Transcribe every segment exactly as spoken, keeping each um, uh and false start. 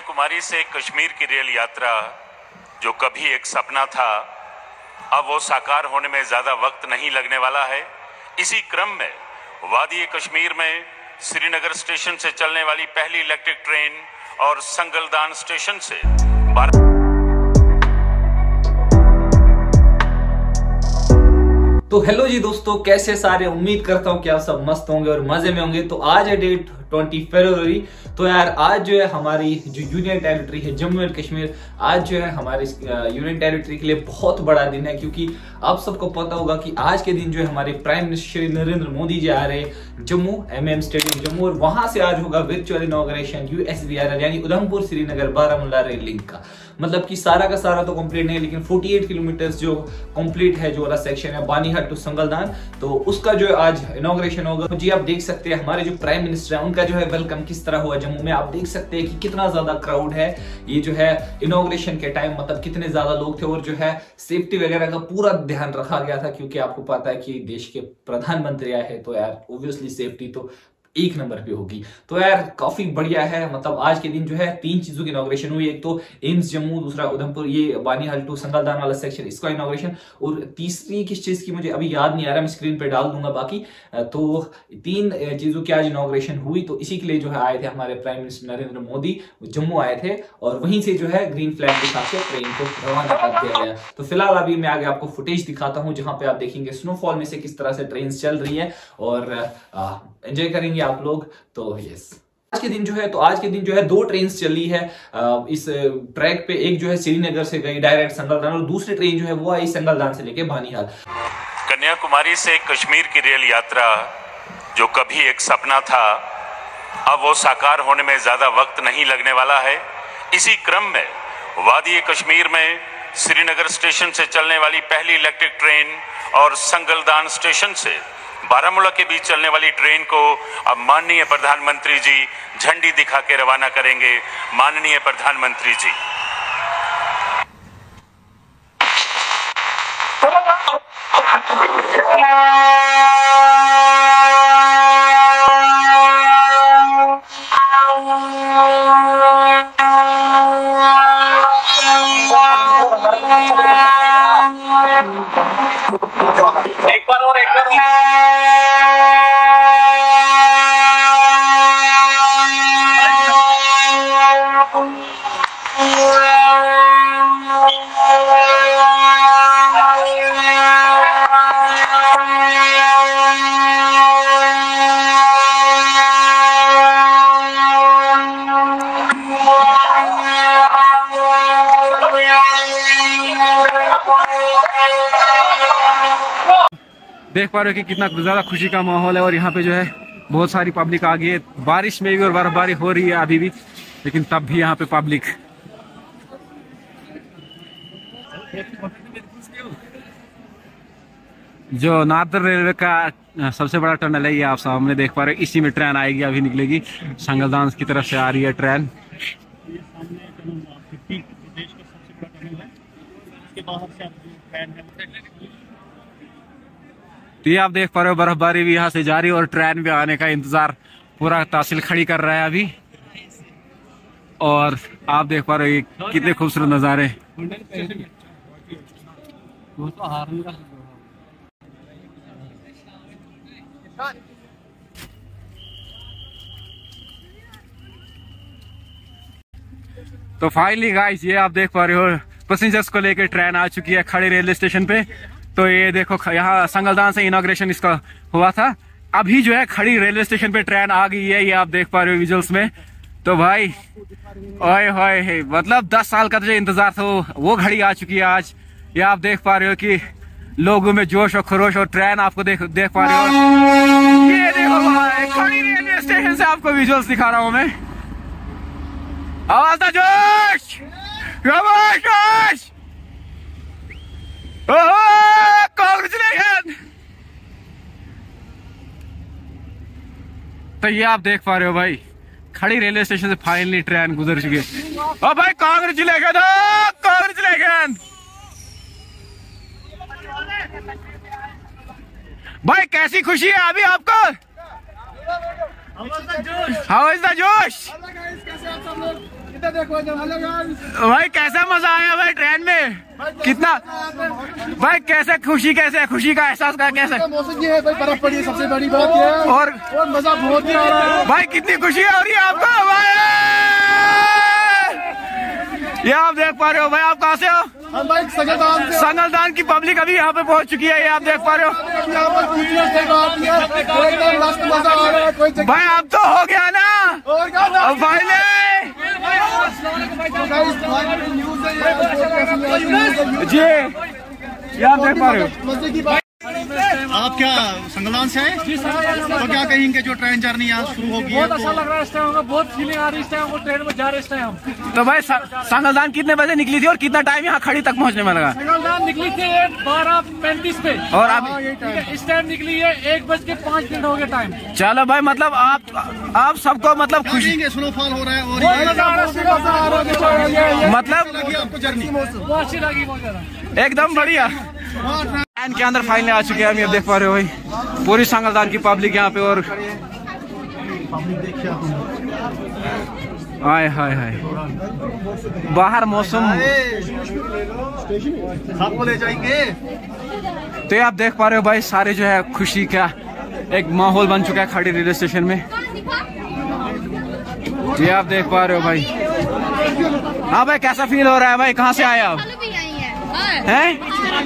कन्याकुमारी से कश्मीर की रेल यात्रा जो कभी एक सपना था, अब वो साकार होने में ज्यादा वक्त नहीं लगने वाला है। इसी क्रम में वादी कश्मीर में श्रीनगर स्टेशन से चलने वाली पहली इलेक्ट्रिक ट्रेन और संगलदान स्टेशन से तो हेलो जी दोस्तों, कैसे सारे। उम्मीद करता हूँ कि आप सब मस्त होंगे और मजे में होंगे। तो आज है डेट बीस फरवरी। तो यार आज जो है हमारी जो यूनियन टेरिटरी है जम्मू एंड कश्मीर, आज जो है हमारी यूनियन टेरिटरी के लिए बहुत बड़ा दिन है, क्योंकि आप सबको पता होगा कि आज के दिन जो है हमारे प्राइम मिनिस्टर श्री नरेंद्र मोदी जी आ रहे हैं Jammu M M stadium Jammu, और वहां से आज होगा virtual inauguration U S B R L यानी उधमपुर श्रीनगर बारामूला रेल लिंक का। मतलब कि सारा का सारा तो कंप्लीट नहीं है, लेकिन अड़तालीस किलोमीटर जो कंप्लीट है, जो वाला सेक्शन है बानीहाट टू संगलदान, तो उसका जो है आज इनॉग्रेशन होगा। तो जी आप देख सकते हैं हमारे जो प्राइम मिनिस्टर है उनका जो है वेलकम किस तरह हुआ जम्मू में। आप देख सकते हैं कि कितना ज्यादा क्राउड है। ये जो है इनॉग्रेशन के टाइम मतलब कितने ज्यादा लोग थे, और जो है सेफ्टी वगैरह का पूरा ध्यान रखा गया था, क्योंकि आपको पता है कि देश के प्रधानमंत्री आए हैं, तो यार ऑब्वियसली सेफ्टी तो एक नंबर पे होगी। तो यार काफी बढ़िया है। मतलब आज के दिन जो है तीन चीजों की इनॉग्रेशन हुई। एक तो एम्स जम्मू, दूसरा उधमपुर ये बानीहाल टू संगलदान वाला सेक्शन इसका इनॉग्रेशन, और तीसरी किस चीज की मुझे अभी याद नहीं आ रहा, मैं स्क्रीन पे डाल दूंगा बाकी। तो तीन चीजों की आज इनॉग्रेशन हुई। तो इसी के लिए जो है आए थे हमारे प्राइम मिनिस्टर नरेंद्र मोदी, जम्मू आए थे, और वहीं से जो है ग्रीन फ्लैग दिखा के ट्रेन को रवाना कर दिया गया। तो फिलहाल अभी मैं आगे आपको फुटेज दिखाता हूँ, जहां पे आप देखेंगे स्नोफॉल में से किस तरह से ट्रेन चल रही है, और एंजॉय करेंगे आप लोग। तो यस आज के दिन जो है तो आज के दिन जो है दो ट्रेन चली है इस ट्रैक पे। एक जो है श्रीनगर से गई डायरेक्ट संगलदान, और दूसरी ट्रेन जो है वो आई संगलदान से लेके बानीहाल। कन्याकुमारी से कश्मीर की रेल यात्रा जो कभी एक सपना था, अब वो साकार होने में ज्यादा वक्त नहीं लगने वाला है। इसी क्रम में वादी कश्मीर में श्रीनगर स्टेशन से चलने वाली पहली इलेक्ट्रिक ट्रेन और संगलदान स्टेशन से बारामूला के बीच चलने वाली ट्रेन को अब माननीय प्रधानमंत्री जी झंडी दिखा के रवाना करेंगे। माननीय प्रधानमंत्री जी। एक बार और एक बार देख पा रहे हो कि कितना ज्यादा खुशी का माहौल है, और यहाँ पे जो है बहुत सारी पब्लिक आ गई है। बारिश में भी और बर्फबारी हो रही है अभी भी, लेकिन तब भी यहाँ पे पब्लिक। जो नादर रेलवे का सबसे बड़ा टनल है, ये आप सामने देख पा रहे हो। इसी में ट्रेन आएगी, अभी निकलेगी। संगलदान की तरफ से आ रही है ट्रेन। तो ये आप देख पा रहे हो बर्फबारी भी यहाँ से जारी, और ट्रेन भी आने का इंतजार पूरा तहसील खड़ी कर रहा है अभी। और आप देख पा रहे हो कितने खूबसूरत नजारे। तो फाइनली गाइस ये आप देख पा रहे हो पैसेंजर्स को लेकर ट्रेन आ चुकी है खड़े रेलवे स्टेशन पे। तो ये देखो यहाँ संगलदान से इनॉग्रेशन इसका हुआ था, अभी जो है खड़ी रेलवे स्टेशन पे ट्रेन आ गई है। ये आप देख पा रहे हो विजुअल्स में। तो भाई ओए होए, मतलब दस साल का जो इंतजार था वो घड़ी आ चुकी है आज। ये आप देख पा रहे हो कि लोगों में जोश और खरोश, और ट्रेन आपको देख देख पा रहे हो। ये देखो भाई खड़ी रेलवे स्टेशन से आपको विजुअल्स दिखा रहा हूँ मैं। आवाज था जोश, जोश, कांग्रेचुलेशन। तो ये आप देख पा रहे हो भाई खड़ी रेलवे स्टेशन से फाइनली ट्रेन गुजर चुकी है। ओ भाई कांग्रेचुलेशन, कांग्रेचुलेशन भाई। कैसी खुशी है अभी आपको? हाउ इज द जोश? भाई कैसा मजा आया भाई ट्रेन में? कितना भाई कैसे खुशी, कैसे खुशी का एहसास का कैसे? मौसम ये है भाई, बर्फ पड़ी है, सबसे बड़ी बात ये है। और, और मजा बहुत ही आ रहा है भाई। कितनी खुशी हो रही है आपको भाई? ये आप देख पा रहे हो भाई। आप कहाँ से हो? हम भाई संगलदान से। संगलदान की पब्लिक अभी यहाँ पे पहुँच चुकी है, ये आप देख पा रहे हो। यहाँ पर मजा आ रहा है। कोई भाई अब तो हो गया ना और क्या भाई ने? जी ये आप देख पा रहे हो। मजे की बात। आप क्या संगलदान से हैं? तो क्या कहेंगे जो ट्रेन जर्नी यहाँ शुरू होगी? बहुत अच्छा लग रहा है इस टाइम, बहुत फीलिंग आ रही है इस टाइम, ट्रेन में जा रहे इस टाइम। तो भाई संगलदान कितने बजे निकली थी और कितना टाइम यहाँ खड़ी तक पहुँचने में लगा? संगलदान निकली थी बारह पैंतीस पे और अब इस टाइम निकली है एक बज के पाँच मिनट हो गए टाइम। चलो भाई, मतलब आप आप सबको मतलब खुशी, स्नोफॉल हो रहा है और मतलब आपको जर्नी बहुत अच्छी लगी, बहुत ज्यादा एकदम बढ़िया। ट्रेन के अंदर फाइनली आ चुके हैं हम, ये देख पा रहे हो भाई पूरी संगलदान की पब्लिक यहाँ पे। और हाय हाय हाय बाहर मौसम आपको ले जाएंगे। तो ये आप देख पा रहे हो भाई, सारे जो है खुशी का एक माहौल बन चुका है खड़ी रेलवे स्टेशन में। ये आप देख पा रहे हो भाई। हाँ भाई, कैसा फील हो रहा है भाई? कहाँ से आए आप? हैं?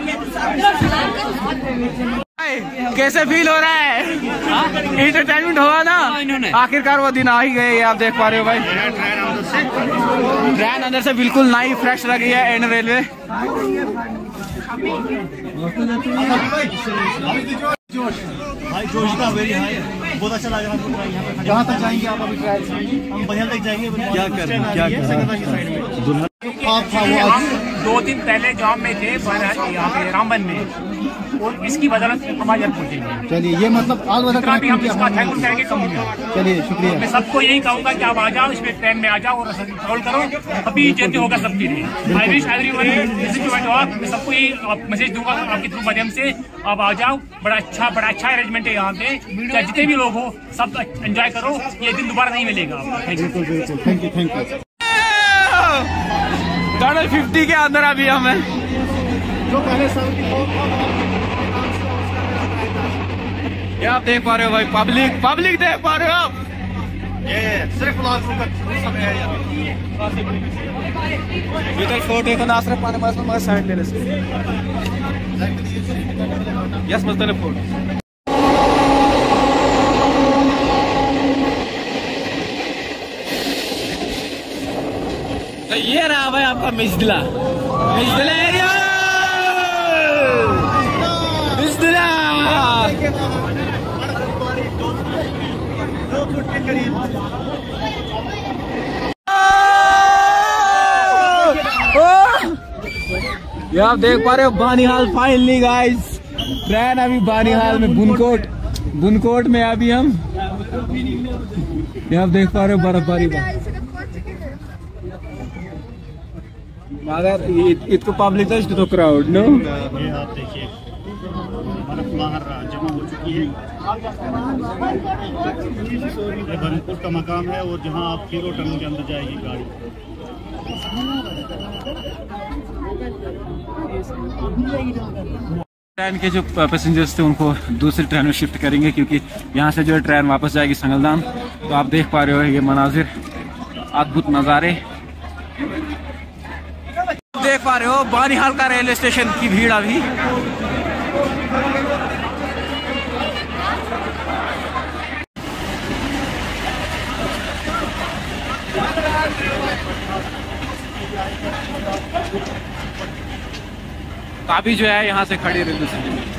कैसे फील हो रहा है? इंटरटेनमेंट हुआ ना, आखिरकार वो दिन आ ही गए। आप देख पा रहे हो भाई, ट्रेन अंदर से बिल्कुल नई फ्रेश लगी है। एंड रेलवे भाई जोश का वेरी हाई, बहुत अच्छा लग रहा है। कहाँ तक जाएंगे आप अभी? ट्रेन हम बनियाल तक जाएंगे। क्या कर क्या आप दो दिन पहले जॉब में थे यहाँ पे रामबन में, और इसकी बदौलत हमारे यहाँ पहुँचेंगे। चलिए, ये मतलब आज हम इसका थैंक यू करेंगे कम। चलिए शुक्रिया। मैं सबको यही कहूँगा कि आप आ जाओ, इसमें ट्रेन में आ जाओ और ट्रैवल करो। अभी जल्दी होगा सबके लिए। आई विश एवरीवन मैं सबको यही मैसेज दूंगा आपके थ्रू माध्यम से, आप आ जाओ। बड़ा अच्छा बड़ा अच्छा अरेंजमेंट है यहाँ पे, चाहे जितने भी लोग हो सब एंजॉय करो। ये दिन दोबारा नहीं मिलेगा। Thank you thank you thank you. Tunnel fifty के अंदर अभी हम हैं। जो पहले साल की ये आप देख पा रहे हो भाई, पब्लिक पब्लिक देख पा रहे हो आप। ये सिर्फ लाखों का समय है। इधर फोटो को नासर पाने में मगर साइड ले रहे यस मतलब फोटो। तो ये रहा भाई आपका मिसदिला मिसदिला एरिया। मिसदिला ये आप देख पा रहे हो बानीहाल फाइनली गाइस। ट्रेन अभी बानीहाल में बुनकोट बुनकोट में अभी हम। ये आप देख पा रहे हो बर्फबारी का। मगर इतको पब्लिक था, तो क्राउड नो। ये आप देखिए बर्फ बाहर जमा हो चुकी है। ये बरनपुर का मकाम है और जहां आप हीरो टनल के अंदर जाएगी गाड़ी। ट्रेन के जो पैसेंजर्स थे उनको दूसरी ट्रेन में शिफ्ट करेंगे, क्योंकि यहाँ से जो है ट्रेन वापस जाएगी संगलदान। तो आप देख पा रहे हो ये मनाजिर, अद्भुत नज़ारे देख पा रहे हो। बानीहाल का रेलवे स्टेशन की भीड़ अभी। अभी जो है यहाँ से खड़ी रेलवे स्टेशन।